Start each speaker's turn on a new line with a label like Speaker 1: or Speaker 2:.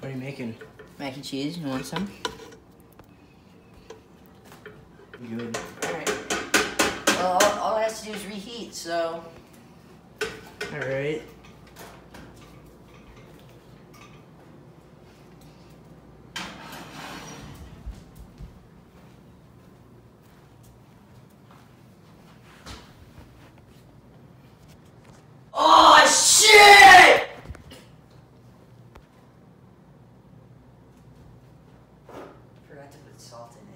Speaker 1: What are you making?
Speaker 2: Mac and cheese. You want some?
Speaker 1: Good.
Speaker 2: Alright. Well, all it has to do is reheat, so...
Speaker 1: Alright.
Speaker 2: Oh, shit! Forgot to put salt in it.